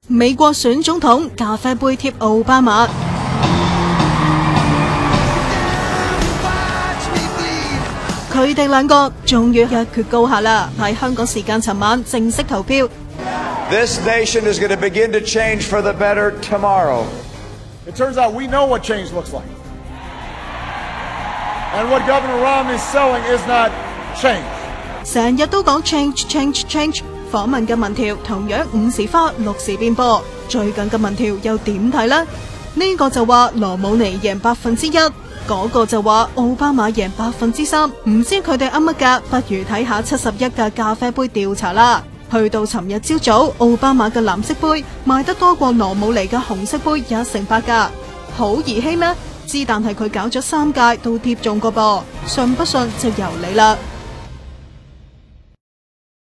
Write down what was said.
美國選總統咖啡杯貼奧巴馬，佢哋兩個終於一決高下啦！喺香港時間尋晚正式投票。 This nation is going to begin to change for the better tomorrow. It turns out we know what change looks like. And what Governor Romney is selling is not change. 成日都講 change。訪問嘅民調同樣5時花6時變波，最近嘅民調又點睇呢？呢個就話羅姆尼贏1%，嗰個就話奧巴馬贏3%，唔知佢哋噏乜㗎？不如睇下71嘅咖啡杯調查啦。去到尋日朝早，奧巴馬嘅藍色杯賣得多過羅姆尼嘅紅色杯8%㗎，好兒戲咩？之但係佢搞咗3屆都貼中個噃，信不信就由你啦。